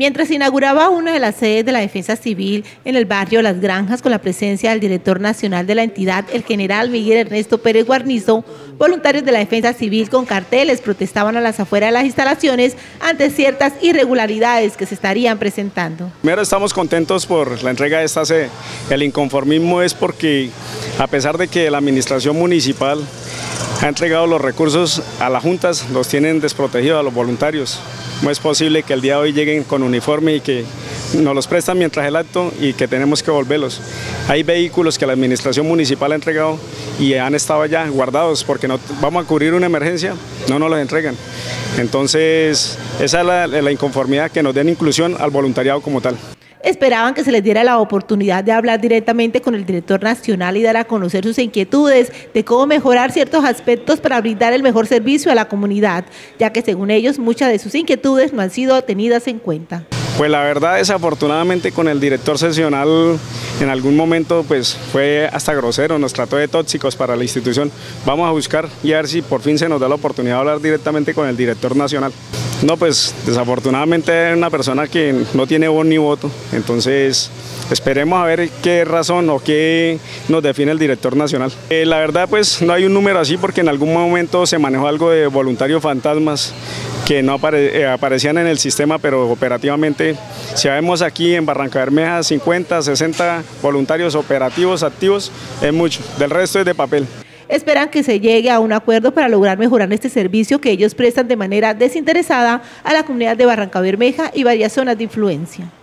Mientras se inauguraba una de las sedes de la Defensa Civil en el barrio Las Granjas con la presencia del director nacional de la entidad, el general Miguel Ernesto Pérez Guarnizo, voluntarios de la Defensa Civil con carteles protestaban a las afueras de las instalaciones ante ciertas irregularidades que se estarían presentando. Primero estamos contentos por la entrega de esta sede. El inconformismo es porque a pesar de que la administración municipal ha entregado los recursos a las juntas, los tienen desprotegidos a los voluntarios. No es posible que el día de hoy lleguen con uniforme y que nos los prestan mientras el acto y que tenemos que volverlos. Hay vehículos que la administración municipal ha entregado y han estado allá guardados porque no vamos a cubrir una emergencia, no nos los entregan. Entonces, esa es la inconformidad, que nos den inclusión al voluntariado como tal. Esperaban que se les diera la oportunidad de hablar directamente con el director nacional y dar a conocer sus inquietudes de cómo mejorar ciertos aspectos para brindar el mejor servicio a la comunidad, ya que según ellos muchas de sus inquietudes no han sido tenidas en cuenta. Pues la verdad, desafortunadamente con el director seccional en algún momento pues fue hasta grosero, nos trató de tóxicos para la institución. Vamos a buscar y a ver si por fin se nos da la oportunidad de hablar directamente con el director nacional. No, pues desafortunadamente es una persona que no tiene voz ni voto, entonces esperemos a ver qué razón o qué nos define el director nacional. La verdad pues no hay un número así porque en algún momento se manejó algo de voluntarios fantasmas que no aparecían en el sistema, pero operativamente, si vemos aquí en Barrancabermeja 50, 60 voluntarios operativos, activos, es mucho, del resto es de papel. Esperan que se llegue a un acuerdo para lograr mejorar este servicio que ellos prestan de manera desinteresada a la comunidad de Barrancabermeja y varias zonas de influencia.